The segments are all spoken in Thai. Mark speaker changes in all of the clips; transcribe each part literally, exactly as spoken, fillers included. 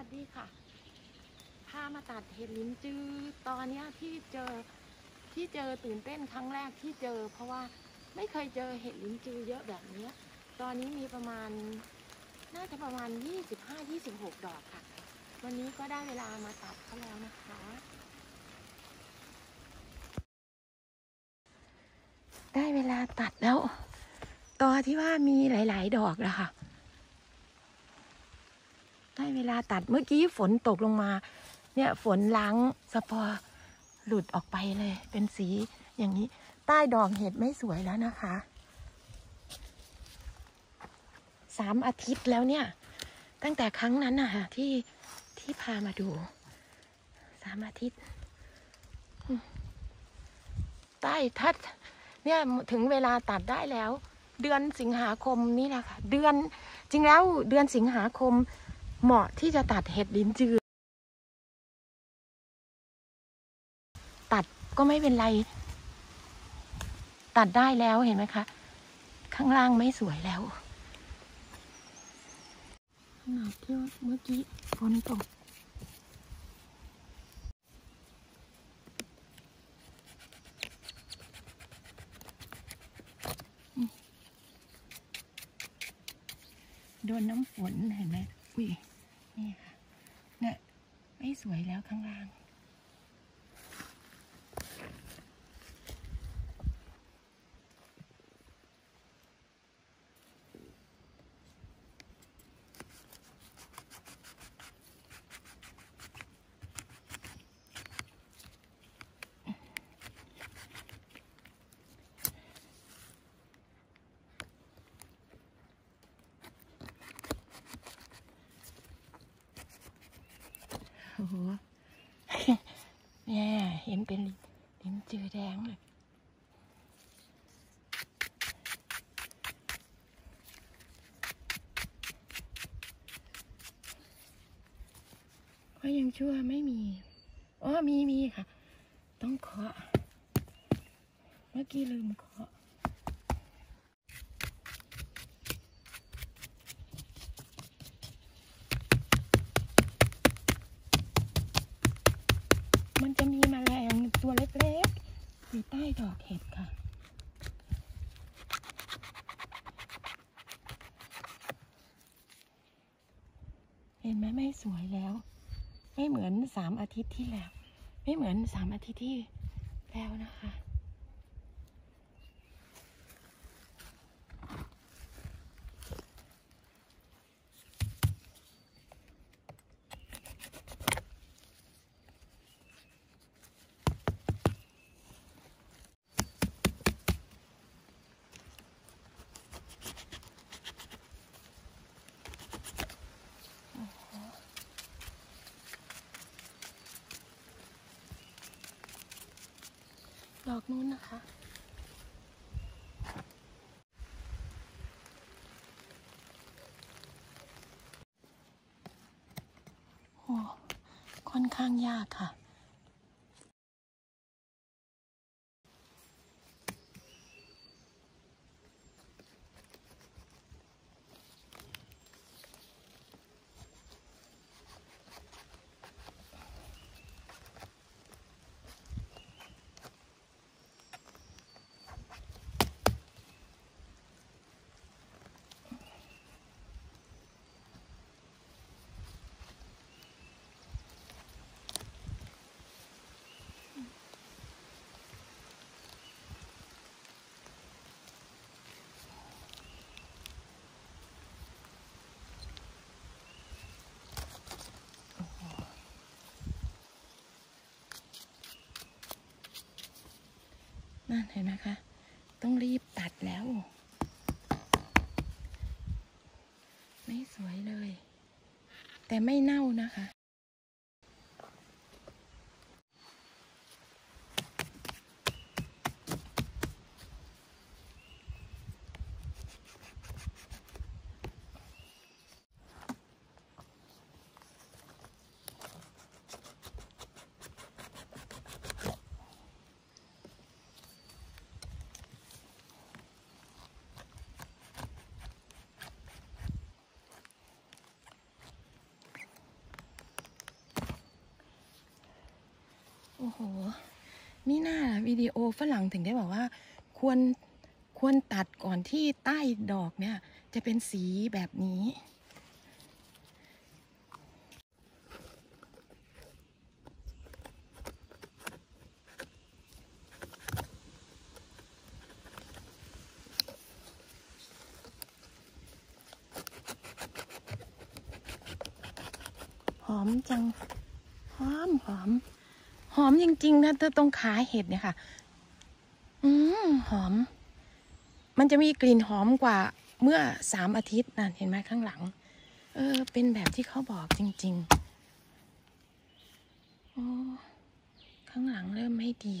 Speaker 1: สดีค่ะพามาตัดเห็ดลิ้นจือตอนนี้ที่เจอที่เจอตื่นเต้นครั้งแรกที่เจอเพราะว่าไม่เคยเจอเห็ดลิ้นจือเยอะแบบนี้ตอนนี้มีประมาณน่าจะประมาณ ยี่สิบห้ายี่สิบหก ดอกค่ะวันนี้ก็ได้เวลามาตัดเขาแล้วนะคะได้เวลาตัดแล้วตอที่ว่ามีหลายๆดอกแล้วค่ะได้เวลาตัดเมื่อกี้ฝนตกลงมาเนี่ยฝนล้างสปอร์หลุดออกไปเลยเป็นสีอย่างนี้ใต้ดอกเห็ดไม่สวยแล้วนะคะสามอาทิตย์แล้วเนี่ยตั้งแต่ครั้งนั้นนะคะที่ที่พามาดูสามอาทิตย์ใต้ทัดเนี่ยถึงเวลาตัดได้แล้วเดือนสิงหาคมนี่แหละค่ะเดือนจริงแล้วเดือนสิงหาคมเหมาะที่จะตัดเห็ดลิ้นจือตัดก็ไม่เป็นไรตัดได้แล้วเห็นไหมคะข้างล่างไม่สวยแล้วขนาดที่เมื่อกี้ฝนตกโดนน้ำฝนเห็นไหมอุ้ยนี่ค่ะเนี่ยไม่สวยแล้วข้างล่างโอ้โหเนี่ยเห็นเป็นลิ้นจือแดงเลยก็ยังชั่วไม่มีอ๋อมีมีค่ะต้องเคาะเมื่อกี้ลืมเคาะมันจะมีแมลงตัวเล็กๆอยู่ใต้ดอกเห็ดค่ะเห็นไหมไม่สวยแล้วไม่เหมือนสามอาทิตย์ที่แล้วไม่เหมือนสามอาทิตย์ที่แล้วนะคะดอกนู้นนะคะโอ้ค่อนข้างยากค่ะนั่นเห็นไหมคะต้องรีบตัดแล้วไม่สวยเลยแต่ไม่เน่านะคะโอ้โหมีหน้าวิดีโอฝรั่งถึงได้บอกว่าควรควรตัดก่อนที่ใต้ดอกเนี่ยจะเป็นสีแบบนี้หอมจังหอมหอมหอมจริงๆนะตรงขาเห็ดเนี่ยค่ะอืมหอมมันจะมีกลิ่นหอมกว่าเมื่อสามอาทิตย์นั่นเห็นไหมข้างหลังเออเป็นแบบที่เขาบอกจริงๆโอ้ข้างหลังเริ่มไม่ดี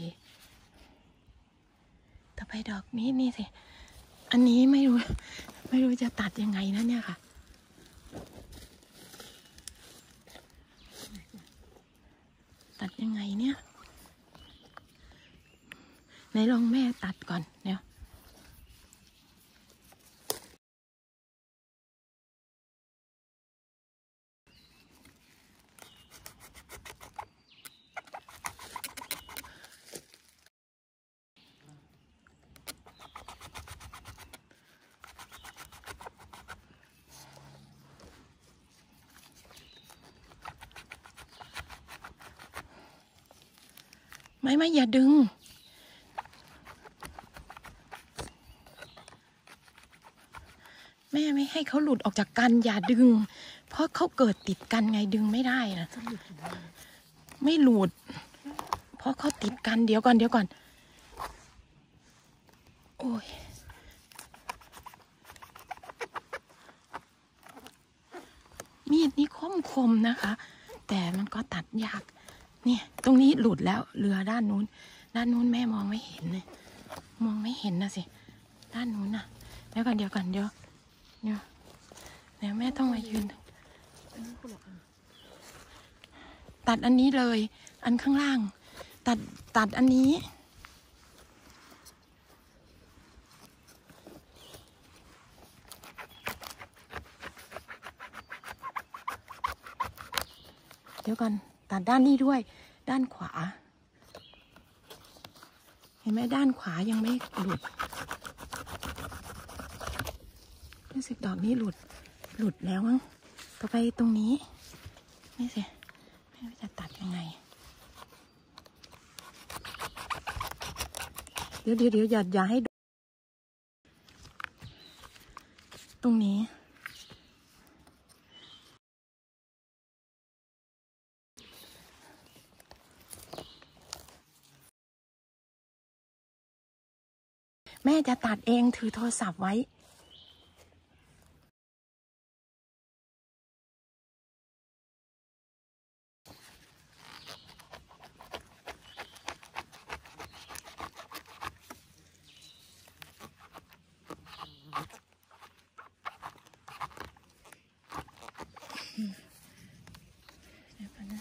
Speaker 1: ต่อไปดอกนี้นี่สิอันนี้ไม่รู้ไม่รู้จะตัดยังไงนะเนี่ยค่ะตัดยังไงเนี่ยไหนลองแม่ตัดก่อนเดี๋ยวไม่ไม่อย่าดึงแม่ไม่ให้เขาหลุดออกจากกันอย่าดึงเพราะเขาเกิดติดกันไงดึงไม่ได้นะไม่หลุดเพราะเขาติดกันเดี๋ยวก่อนเดี๋ยวก่อนโอ้ยมีดนี้คมคมนะคะแต่มันก็ตัดยากเนี่ยตรงนี้หลุดแล้วเรือด้านนู้นด้านนู้นแม่มองไม่เห็นเลยมองไม่เห็นนะสิด้านนู้นน่ะเดี๋ยวก่อนเดี๋ยวก่อนเดี๋ยวเดี๋ยวเดี๋ยวแม่ต้องมายืนตัดอันนี้เลยอันข้างล่างตัดตัดอันนี้เดี๋ยวก่อนตัดด้านนี้ด้วยด้านขวาเห็นไหมด้านขวายังไม่หลุดรู้สึกดอกนี้หลุดหลุดแล้วมั้งต่อไปตรงนี้นี่สิไม่รู้จะตัดยังไงเดี๋ยวเดี๋ยวเดี๋ยวอย่าอย่าให้ตรงนี้แม่จะตัดเองถือโทรศัพท์ไว้เดี๋ยวก่อนนะ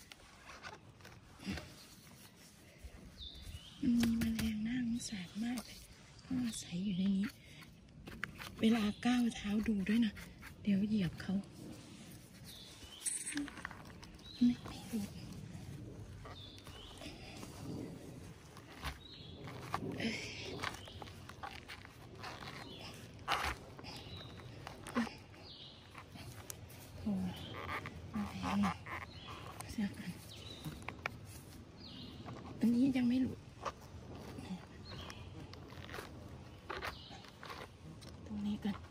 Speaker 1: มีแมลงน่าสงสารมากเลยเขาอาศัยอยู่ในนี้เวลาก้าวเท้าดูด้วยนะเดี๋ยวเหยียบเขาไม่ไม่รู้โอ้อะไรเสียกันอันนี้ยังไม่หลุดตรงนี้กัน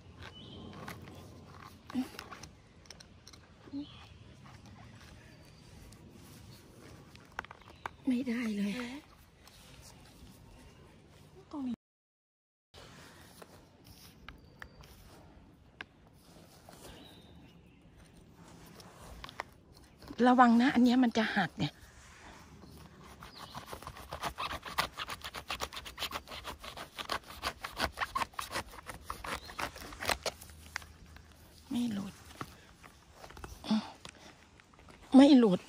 Speaker 1: ไม่ได้เลยตรงนี้ระวังนะอันนี้มันจะหักเนี่ยไม่หลุดไม่หลุด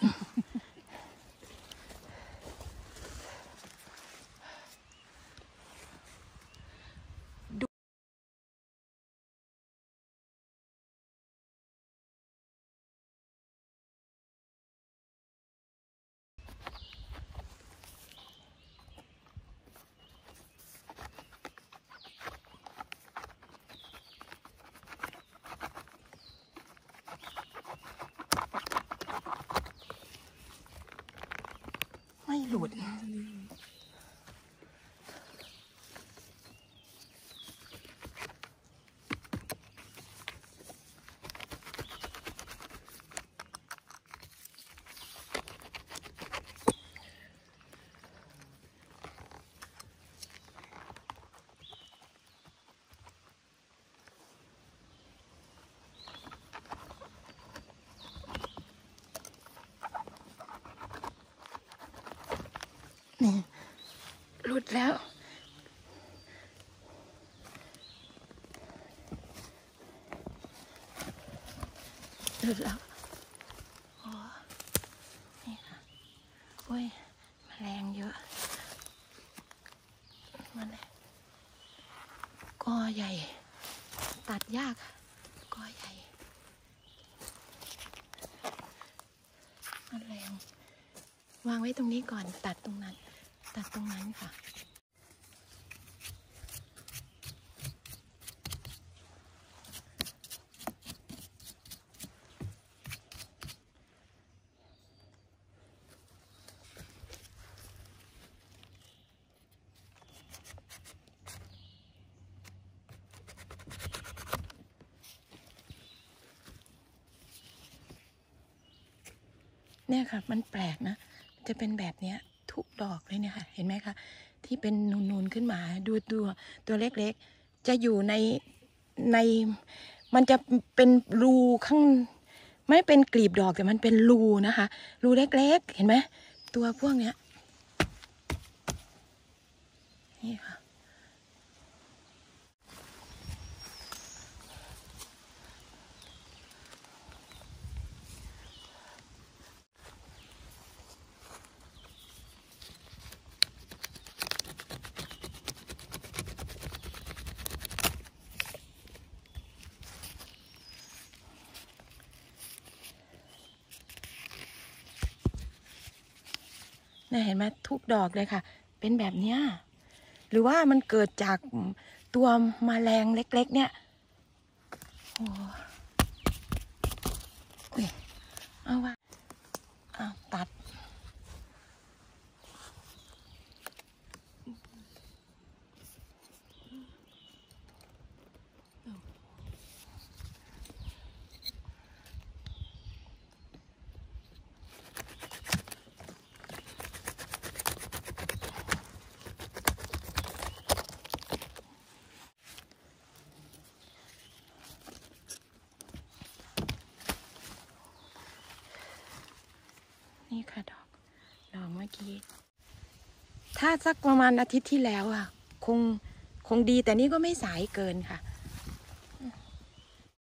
Speaker 1: หลุดนี่หลุดแล้วหลุดแล้วโอ้นี่ค่ะโอ้ยแมลงเยอะแมลงกอใหญ่ตัดยากกอใหญ่แมลงวางไว้ตรงนี้ก่อนตัดตรงนั้นตัดตรงนั้นค่ะเนี่ยค่ะมันแปลกนะจะเป็นแบบเนี้ยทุกดอกเลยเนี่ยค่ะเห็นไหมคะที่เป็นนูนๆขึ้นมาดูตัวตัวเล็กๆจะอยู่ในในมันจะเป็นรูข้างไม่เป็นกลีบดอกแต่มันเป็นรูนะคะรูเล็กๆเห็นไหมตัวพวกเนี้ยนี่ค่ะเนี่ยเห็นไหมทุกดอกเลยค่ะเป็นแบบเนี้ยหรือว่ามันเกิดจากตัวแมลงเล็กๆเนี่ยโอ้ยเอาว่าเอาตัดนี่ค่ะดอกดอกเมื่อกี้ถ้าสักประมาณอาทิตย์ที่แล้วอ่ะคงคงดีแต่นี่ก็ไม่สายเกินค่ะ